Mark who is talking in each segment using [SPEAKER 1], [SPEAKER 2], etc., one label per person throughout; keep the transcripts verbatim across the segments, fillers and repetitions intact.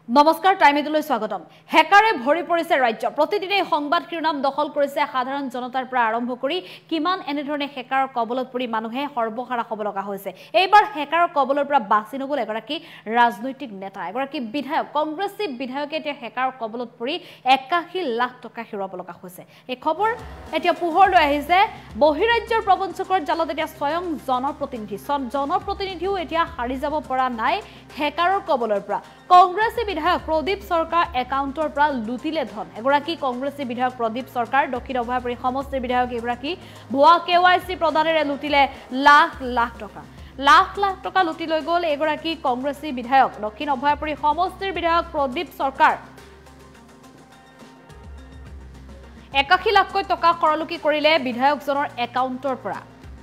[SPEAKER 1] নমস্কাৰ টাইমিডলৈ স্বাগতম হেকাৰে ভৰি পৰিছে ৰাজ্য প্ৰতিদিনে সংবাদ শিৰোনাম দখল কৰিছে সাধাৰণ জনতাৰ পৰা আৰম্ভ কৰি কিমান এনেধৰণে হেকাৰৰ কবলত পৰি মানুহে সৰ্বহাৰা হ'ব লগা হৈছে এইবাৰ হেকাৰৰ কবলৰ পৰা বাচি নগল এগৰাকী ৰাজনৈতিক নেতা এগৰাকী বিধায়ক কংগ্ৰেছী বিধায়কে এতিয়া হেকাৰৰ কবলত পৰি একাশী লাখ টকা হেৰুৱাব লগা হৈছে এই খবৰ এতিয়া পোহৰলৈ আহিছে বহিৰাজ্যৰ প্ৰবঞ্চকৰ জালত এতিয়া স্বয়ং জনপ্ৰতিনিধি জনপ্ৰতিনিধিও এতিয়া হাৰি যাব পৰা নাই হেকাৰৰ কবলৰ পৰা কংগ্ৰেছী বিধায়ক প্ৰদীপ সৰকাৰ একাউণ্টৰ পৰা লুটিলে ধন এগৰাকী কংগ্ৰেছী বিধায়ক প্ৰদীপ সৰকাৰ দক্ষিণ অভয়াপুৰী সমষ্টিৰ বিধায়ক এগৰাকী ভুৱা কেৱাইচি প্ৰদানেৰে লুটিলে লাখ লাখ টকা লাখ লাখ টকা লুটি লৈ গ'ল এগৰাকী কংগ্ৰেছী বিধায়ক দক্ষিণ অভয়াপুৰী সমষ্টিৰ বিধায়ক প্ৰদীপ সৰকাৰ একাশী লাখকৈ টকা কৰলুকি কৰিলে বিধায়কজনৰ একাউণ্টৰ পৰা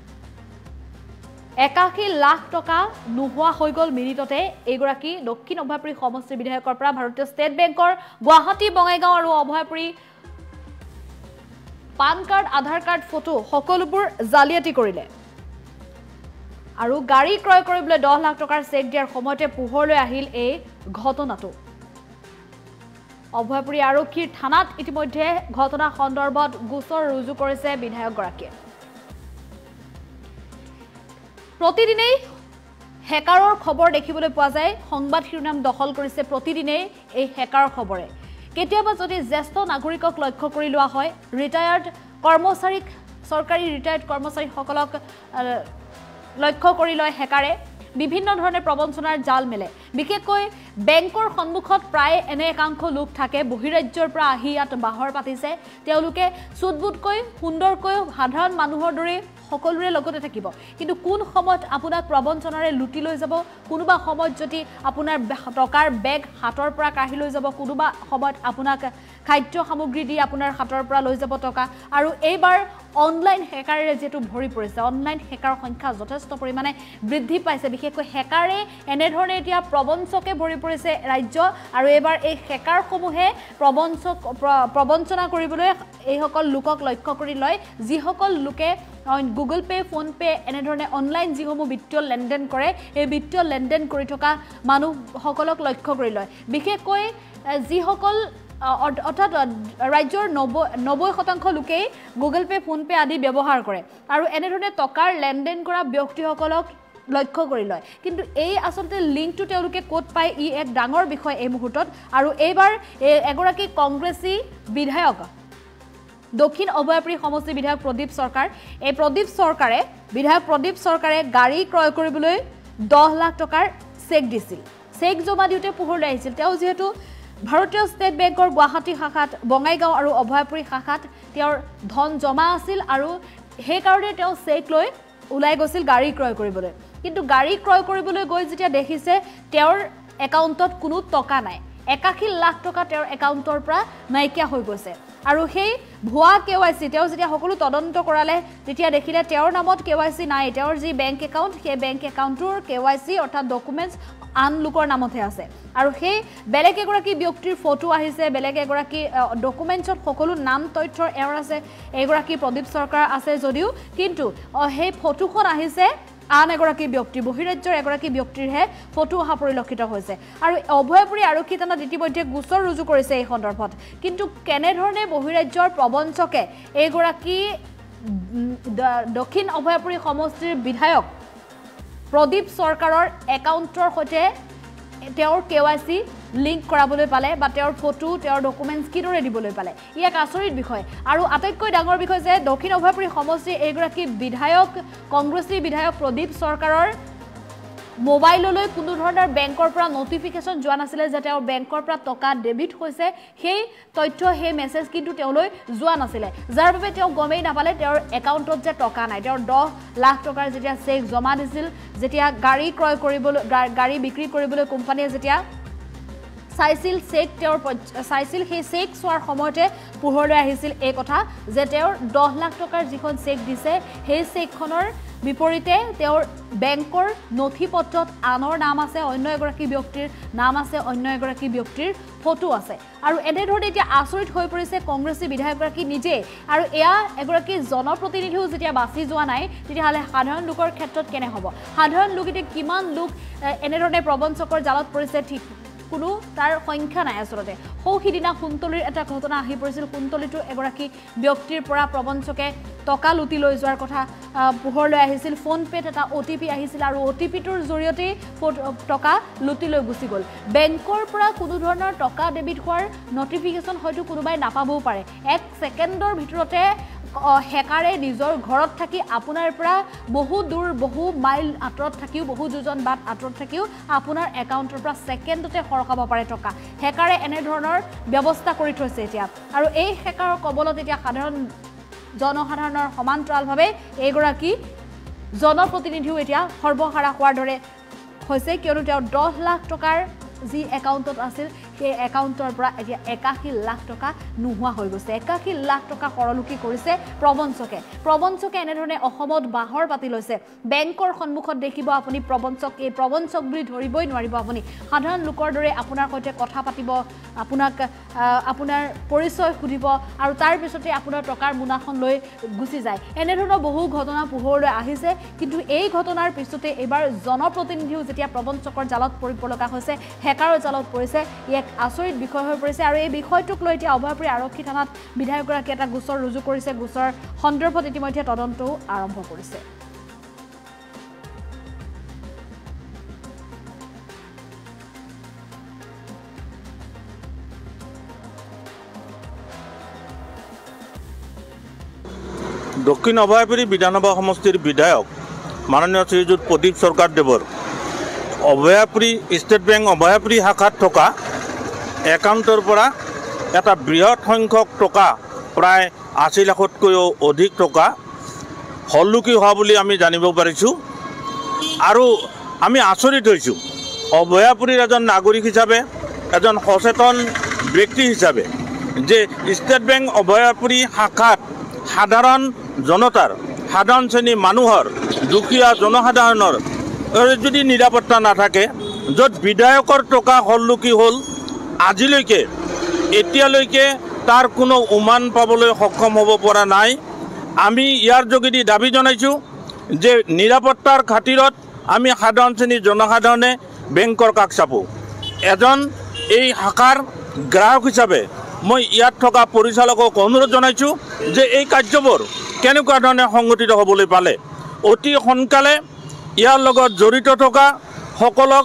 [SPEAKER 1] একাশী লাখ টকা নোহোৱা হৈ গ'ল মিনিটতে এগৰাকী দক্ষিণ অভয়াপুৰী সমষ্টিৰ বিধায়কৰ পৰা ভাৰতীয় ষ্টেট বেংকৰ গুৱাহাটী বঙাইগাঁও আৰু Abhayapuri pan card Aadhaar card photo সকলোবোৰ জালিয়াতি কৰিলে আৰু গাড়ী ক্ৰয় কৰিবলৈ দহ লাখ টকাৰ চেক দিয়াৰ সময়তে পোহৰলৈ আহিল এই ঘটনাটো অভয়াপুৰী আৰক্ষীৰ থানাত ইতিমধ্যে ঘটনা সন্দৰ্ভত গোচৰ ৰুজু কৰিছে বিধায়কগৰাকীয়ে প্ৰতিদিনেই হেকাৰৰ খবৰ দেখিবলৈ পোৱা যায় সংবাদ শিৰোনাম দখল কৰিছে প্ৰতিদিনেই এই হেকাৰৰ খবৰে কেতিয়াবা যদি জ্যেষ্ঠ নাগৰিকক লক্ষ্য কৰি লোৱা হয় ৰিটায়াৰ্ড কৰ্মচাৰীক চৰকাৰী ৰিটায়াৰ্ড কৰ্মচাৰীসকলক লক্ষ্য কৰি লয় হেকাৰে বিভিন্ন ধৰণে প্ৰবঞ্চনাৰ জাল মেলে বিশেষকৈ বেংকৰ সন্মুখত প্ৰায় এনে একাংশ লোক থাকে বহিৰাজ্যৰ পৰা আহি ইয়াত বাহৰ পাতিছে তেওঁলোকে চুটবুটকৈ সুন্দৰকৈ সাধাৰণ মানুহৰ দৰে সকলোৰে লগতে থাকিব কিন্তু কোন সময়ত আপোনাক প্ৰবঞ্চনাৰে লুটি লৈ যাব কোনোবা সময়ত যদি আপোনাৰ টকাৰ বেগ হাতৰ পৰা কাঢ়ি লৈ যাব কোনোবা সময়ত আপোনাক খাদ্য সামগ্ৰী দি আপোনাৰ হাতৰ পৰা লৈ যাব টকা আৰু এইবাৰ অনলাইন হেকাৰেৰে যেটো ভৰি পৰিছে অনলাইন হেকাৰ সংখ্যা যথেষ্ট পৰিমাণে বৃদ্ধি পাইছে বিশেষকৈ হেকাৰে এনেধৰণে এতিয়া প্ৰবঞ্চকে ভৰি পৰিছে ৰাজ্য আৰু এইবাৰ এই হেকাৰসমূহে প্ৰবঞ্চক প্ৰবঞ্চনা কৰিবলৈ এইসকল লোকক লক্ষ্য কৰি লয় যিসকল লোকে গুগল পে ফোন পে এনেধৰণে অনলাইন যিসমূহ বিত্তীয় লেনদেন কৰে এই বিত্তীয় লেনদেন কৰি থকা মানুহসকলক লক্ষ্য কৰি লয় বিশেষকৈ যিসকল অৰ্থাৎ ৰাজ্যৰ নব্বৈ শতাংশ লোকেই গুগল পে ফোন পে আদি ব্যৱহাৰ কৰে আৰু এনেধৰণে টকাৰ লেনদেন কৰা ব্যক্তিসকলক লক্ষ্য কৰি লয় কিন্তু এই আচলতে লিংকটো তেওঁলোকে ক'ত পায় ই এক ডাঙৰ বিষয় এই মুহূৰ্তত আৰু এইবাৰ এগৰাকী কংগ্ৰেছী বিধায়ক দক্ষিণ অভয়াপুৰী সমষ্টি বিধায়ক প্ৰদীপ সৰকাৰ এই প্ৰদীপ সৰকাৰে বিধায়ক প্ৰদীপ সৰকাৰে গাড়ী ক্ৰয় কৰিবলৈ দহ লাখ টকাৰ চেক দিছিল চেক জমা দিওঁতে পোহৰলৈ আহিছিল তেওঁ যিহেতু ভাৰতীয় ষ্টেট বেংকৰ গুৱাহাটী শাখাত বঙাইগাঁও আৰু অভয়াপুৰী শাখাত তেওঁৰ ধন জমা আছিল আৰু সেইকাৰণে তেওঁ চেক লৈ ওলাই গৈছিল গাড়ী ক্ৰয় কৰিবলৈ কিন্তু গাড়ী ক্ৰয় কৰিবলৈ গৈ যেতিয়া দেখিছে তেওঁৰ একাউণ্টত কোনো টকা নাই একাশী লাখ টকা তেওঁৰ একাউণ্টৰ পৰা নাইকিয়া হৈ গৈছে আৰু সেই ভুৱা কেৱাইচি তেওঁ যেতিয়া সকলো তদন্ত কৰালে তেতিয়া দেখিলে তেওঁৰ নামত কেৱাইচি নাই তেওঁৰ যি বেংক একাউণ্ট সেই বেংক একাউণ্টৰ কেৱাইচি অৰ্থাৎ ডকুমেণ্টছ আন লোকৰ নামতহে আছে আৰু সেই বেলেগ এগৰাকী ব্যক্তিৰ ফটো আহিছে বেলেগ এগৰাকী ডকুমেণ্টছত সকলো নাম তথ্যৰ এৰ আছে এগৰাকী প্ৰদীপ সৰকাৰ আছে যদিও কিন্তু সেই ফটোখন আহিছে আন এগৰাকী ব্যক্তি বহিৰাজ্যৰ এগৰাকী ব্যক্তিৰহে ফটো অহা পৰিলক্ষিত হৈছে আৰু অভয়াপুৰী আৰক্ষী থানাত ইতিমধ্যে গোচৰ ৰুজু কৰিছে এই সন্দৰ্ভত কিন্তু কেনেধৰণে বহিৰাজ্যৰ প্ৰবঞ্চকে এইগৰাকী দক্ষিণ অভয়াপুৰী সমষ্টিৰ বিধায়ক প্ৰদীপ সৰকাৰৰ একাউণ্টৰ সৈতে তেওঁৰ কেৱাইচি লিংক কৰাবলৈ পালে বা তেওঁৰ ফটো তেওঁৰ ডকুমেণ্টছ কিদৰে দিবলৈ পালে ই এক আচৰিত বিষয় আৰু আটাইতকৈ ডাঙৰ বিষয় যে দক্ষিণ অভয়াপুৰী সমষ্টিৰ এইগৰাকী বিধায়ক কংগ্ৰেছী বিধায়ক প্ৰদীপ সৰকাৰৰ মোবাইললৈ কোনো ধৰণৰ বেংকৰ পৰা নটিফিকেশ্যন যোৱা নাছিলে যে তেওঁৰ বেংকৰ পৰা টকা ডেবিট হৈছে সেই তথ্য সেই মেছেজ কিন্তু তেওঁলৈ যোৱা নাছিলে যাৰ বাবে তেওঁ গমেই নাপালে তেওঁৰ একাউণ্টত যে টকা নাই তেওঁৰ দহ লাখ টকাৰ যেতিয়া চেক জমা দিছিল যেতিয়া গাড়ী ক্ৰয় কৰিবলৈ গাড়ী বিক্ৰী কৰিবলৈ কোম্পানীয়ে যেতিয়া চাইছিল চেক তেওঁৰ চাইছিল সেই চেক চোৱাৰ সময়তে পোহৰলৈ আহিছিল এই কথা যে তেওঁৰ দহ লাখ টকাৰ যিখন চেক দিছে সেই চেকখনৰ বিপৰীতে তেওঁৰ বেংকৰ নথি পত্ৰত আনৰ নাম আছে অন্য এগৰাকী ব্যক্তিৰ নাম আছে অন্য এগৰাকী ব্যক্তিৰ ফটো আছে আৰু এনেধৰণে এতিয়া আচৰিত হৈ পৰিছে কংগ্ৰেছী বিধায়কগৰাকী নিজে আৰু এয়া এগৰাকী জনপ্ৰতিনিধিও যেতিয়া বাছি যোৱা নাই তেতিয়াহ'লে সাধাৰণ লোকৰ ক্ষেত্ৰত কেনে হ'ব সাধাৰণ লোক এতিয়া কিমান লোক এনেধৰণে প্ৰবঞ্চকৰ জালত পৰিছে ঠিক কোনো তাৰ সংখ্যা নাই আচলতে সৌ সিদিনা কুন্তলীৰ এটা ঘটনা আহি পৰিছিল কুন্তলীটো এগৰাকী ব্যক্তিৰ পৰা প্ৰবঞ্চকে টকা লুটি লৈ যোৱাৰ কথা পোহৰলৈ আহিছিল ফোন পেত এটা অটিপি আহিছিল আৰু অটিপিটোৰ জৰিয়তে টকা লুটি লৈ গুচি গ'ল বেংকৰ পৰা কোনো ধৰণৰ টকা ডেবিট হোৱাৰ নটিফিকেশ্যন হয়তো কোনোবাই নাপাবও পাৰে এক ছেকেণ্ডৰ ভিতৰতে হেকাৰে নিজৰ ঘৰত থাকি আপোনাৰ পৰা বহু দূৰ বহু মাইল আঁতৰত থাকিও বহু যোজন বাট আঁতৰত থাকিও আপোনাৰ একাউণ্টৰ পৰা ছেকেণ্ডতে সৰকাব পাৰে টকা হেকাৰে এনে ধৰণৰ ব্যৱস্থা কৰি থৈছে এতিয়া আৰু এই হেকাৰৰ কবলত এতিয়া সাধাৰণ জনসাধাৰণৰ সমান্তৰালভাৱে এইগৰাকী জনপ্ৰতিনিধিও এতিয়া সৰ্বহাৰা হোৱাৰ দৰে হৈছে কিয়নো তেওঁ দহ লাখ টকাৰ যি একাউণ্টত আছিল সেই একাউণ্টৰ পৰা এতিয়া একাশী লাখ টকা নোহোৱা হৈ গৈছে একাশী লাখ টকা সৰলুকি কৰিছে প্ৰবঞ্চকে প্ৰবঞ্চকে এনেধৰণে অসমত বাহৰ পাতি লৈছে বেংকৰ সন্মুখত দেখিব আপুনি প্ৰবঞ্চক এই প্ৰবঞ্চক বুলি ধৰিবই নোৱাৰিব আপুনি সাধাৰণ লোকৰ দৰে আপোনাৰ সৈতে কথা পাতিব আপোনাক আপোনাৰ পৰিচয় সুধিব আৰু তাৰ পিছতে আপোনাৰ টকাৰ মোনাখন লৈ গুচি যায় এনেধৰণৰ বহু ঘটনা পোহৰলৈ আহিছে কিন্তু এই ঘটনাৰ পিছতে এইবাৰ জনপ্ৰতিনিধিও যেতিয়া প্ৰবঞ্চকৰ জালত পৰিব লগা হৈছে হেকাৰৰ জালত পৰিছে এক আচৰিত বিষয় হৈ পৰিছে আৰু এই বিষয়টোক লৈ এতিয়া অভয়পুৰী আৰক্ষী থানাত বিধায়কগৰাকী এটা গোচৰ ৰুজু কৰিছে গোচৰ সন্দৰ্ভত ইতিমধ্যে তদন্তও আৰম্ভ কৰিছে
[SPEAKER 2] দক্ষিণ অভয়পুৰী বিধানসভা সমষ্টিৰ বিধায়ক মাননীয় শ্ৰীযুত প্ৰদীপ সৰকাৰদেৱৰ অভয়াপুৰী ষ্টেট বেংক অভয়াপুৰী শাখাত থকা একাউণ্টৰ পৰা এটা বৃহৎ সংখ্যক টকা প্ৰায় আশী লাখতকৈও অধিক টকা হলুকি হোৱা বুলি আমি জানিব পাৰিছোঁ আৰু আমি আচৰিত হৈছোঁ অভয়াপুৰীৰ এজন নাগৰিক হিচাপে এজন সচেতন ব্যক্তি হিচাপে যে ষ্টেট বেংক অভয়াপুৰী শাখাত সাধাৰণ জনতাৰ সাধাৰণ শ্ৰেণী মানুহৰ দুখীয়া জনসাধাৰণৰ যদি নিৰাপত্তা নাথাকে য'ত বিধায়কৰ টকা হলুকি হ'ল আজিলৈকে এতিয়ালৈকে তাৰ কোনো উমান পাবলৈ সক্ষম হ'ব পৰা নাই আমি ইয়াৰ যোগেদি দাবী জনাইছোঁ যে নিৰাপত্তাৰ খাতিৰত আমি সাধাৰণ শ্ৰেণীৰ জনসাধাৰণে বেংকৰ কাষ চাপোঁ এজন এই শাখাৰ গ্ৰাহক হিচাপে মই ইয়াত থকা পৰিচালকক অনুৰোধ জনাইছোঁ যে এই কাৰ্যবোৰ কেনেকুৱা ধৰণে সংগঠিত হ'বলৈ পালে অতি সোনকালে ইয়াৰ লগত জড়িত থকা সকলক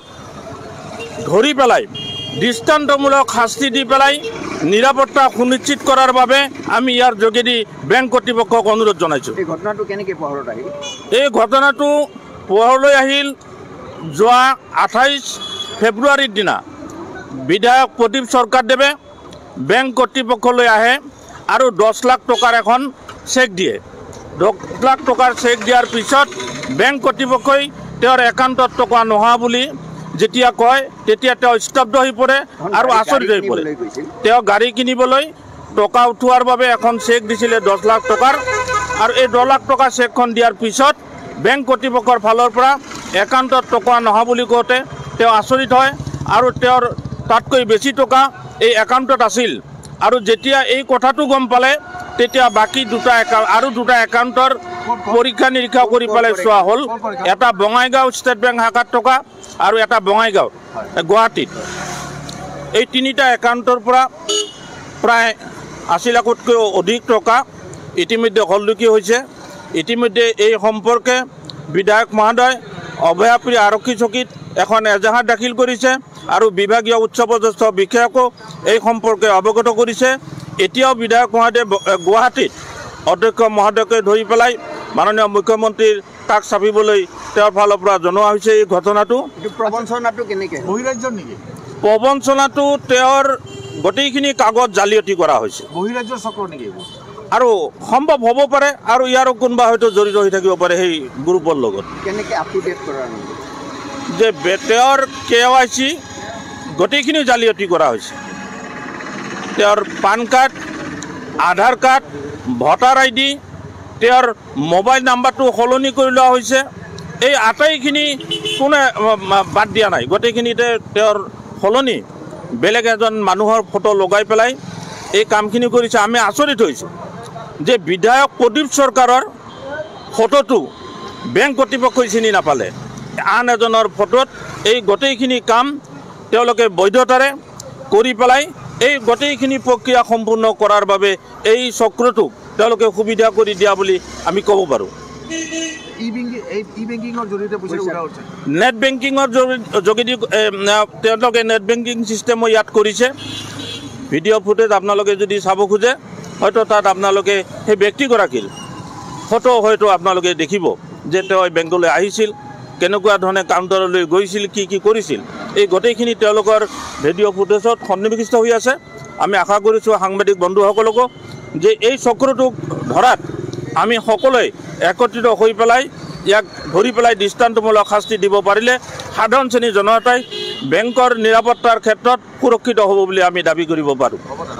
[SPEAKER 2] ধৰি পেলাই দৃষ্টান্তমূলক শাস্তি দি পেলাই নিৰাপত্তা সুনিশ্চিত কৰাৰ বাবে আমি ইয়াৰ যোগেদি বেংক কৰ্তৃপক্ষক অনুৰোধ জনাইছোঁ
[SPEAKER 3] এই ঘটনাটো কেনেকৈ পোহৰত আহিল
[SPEAKER 2] এই ঘটনাটো পোহৰলৈ আহিল যোৱা আঠাইছ ফেব্ৰুৱাৰীৰ দিনা বিধায়ক প্ৰদীপ সৰকাৰদেৱে বেংক কৰ্তৃপক্ষলৈ আহে আৰু দহ লাখ টকাৰ এখন চেক দিয়ে দহ লাখ টকাৰ চেক দিয়াৰ পিছত বেংক কৰ্তৃপক্ষই তেওঁৰ একাউণ্টত টকা নোহোৱা বুলি যেতিয়া কয় তেতিয়া তেওঁ স্তব্ধ হৈ পৰে আৰু আচৰিত হৈ পৰে তেওঁ গাড়ী কিনিবলৈ টকা উঠোৱাৰ বাবে এখন চেক দিছিলে দহ লাখ টকাৰ আৰু এই দহ লাখ টকাৰ চেকখন দিয়াৰ পিছত বেংক কৰ্তৃপক্ষৰ ফালৰ পৰা একাউণ্টত টকা নোহোৱা বুলি কওঁতে তেওঁ আচৰিত হয় আৰু তেওঁৰ তাতকৈ বেছি টকা এই একাউণ্টত আছিল আৰু যেতিয়া এই কথাটো গম পালে তেতিয়া বাকী দুটা একাউণ্ট আৰু দুটা একাউণ্টৰ পৰীক্ষা নিৰীক্ষা কৰি পেলাই চোৱা হ'ল এটা বঙাইগাঁও ষ্টেট বেংক শাখাত থকা আৰু এটা বঙাইগাঁও গুৱাহাটীত এই তিনিটা একাউণ্টৰ পৰা প্ৰায় আশী লাখতকৈ অধিক টকা ইতিমধ্যে হলুকি হৈছে ইতিমধ্যে এই সম্পৰ্কে বিধায়ক মহোদয় অভয়াপুৰী আৰক্ষী চকীত এখন এজাহাৰ দাখিল কৰিছে আৰু বিভাগীয় উচ্চপদস্থ বিষয়াকো এই সম্পৰ্কে অৱগত কৰিছে এতিয়াও বিধায়ক মহোদয় গুৱাহাটীত অধ্যক্ষ মহোদয়কে ধৰি পেলাই মাননীয় মুখ্যমন্ত্ৰীৰ কাষ চাপিবলৈ তেওঁৰ ফালৰ পৰা জনোৱা হৈছে এই ঘটনাটো
[SPEAKER 3] প্ৰবঞ্চনাটো কেনেকৈ
[SPEAKER 4] বহিৰাজ্যৰ নেকি
[SPEAKER 2] প্ৰবঞ্চনাটো তেওঁৰ গোটেইখিনি কাগজ জালিয়াতি কৰা হৈছে
[SPEAKER 4] বহিৰাজ্যৰ চক্ৰ নেকি
[SPEAKER 2] আৰু সম্ভৱ হ'ব পাৰে আৰু ইয়াৰো কোনোবা হয়তো জড়িত হৈ থাকিব পাৰে সেই গ্ৰুপৰ লগত
[SPEAKER 3] কেনেকৈ আপ টু ডেট কৰা
[SPEAKER 2] যে তেওঁৰ কে ৱাই চি গোটেইখিনি জালিয়াতি কৰা হৈছে তেওঁৰ PAN card Aadhaar card voter I D তেওঁৰ মোবাইল নাম্বাৰটো সলনি কৰি লোৱা হৈছে এই আটাইখিনি কোনে বাদ দিয়া নাই গোটেইখিনিতে তেওঁৰ সলনি বেলেগ এজন মানুহৰ ফটো লগাই পেলাই এই কামখিনি কৰিছে আমি আচৰিত হৈছোঁ যে বিধায়ক প্ৰদীপ সৰকাৰৰ ফটোটো বেংক কৰ্তৃপক্ষই চিনি নাপালে আন এজনৰ ফটোত এই গোটেইখিনি কাম তেওঁলোকে বৈধতাৰে কৰি পেলাই এই গোটেইখিনি প্ৰক্ৰিয়া সম্পূৰ্ণ কৰাৰ বাবে এই চক্ৰটোক তেওঁলোকে সুবিধা কৰি দিয়া বুলি আমি ক'ব পাৰোঁ। নেট বেংকিঙৰ যোগেদি তেওঁলোকে নেট বেংকিং ছিষ্টেমো ইয়াত কৰিছে। ভিডিঅ' ফুটেজ আপোনালোকে যদি চাব খোজে হয়তো তাত আপোনালোকে সেই ব্যক্তিগৰাকীৰ ফটো হয়তো আপোনালোকে দেখিব যে তেওঁ বেংকলৈ আহিছিল, কেনেকুৱা ধৰণে কাউণ্টাৰলৈ গৈছিল, কি কি কৰিছিল, এই গোটেইখিনি তেওঁলোকৰ ভিডিঅ' ফুটেজত সন্নিৱিষ্ট হৈ আছে। আমি আশা কৰিছোঁ সাংবাদিক বন্ধুসকলকো যে এই চক্ৰটোক ধৰাত আমি সকলোৱে একত্ৰিত হৈ পেলাই ইয়াক ধৰি পেলাই দৃষ্টান্তমূলক শাস্তি দিব পাৰিলে সাধাৰণ শ্ৰেণীৰ জনতাই বেংকৰ নিৰাপত্তাৰ ক্ষেত্ৰত সুৰক্ষিত হ'ব বুলি আমি দাবী কৰিব পাৰোঁ।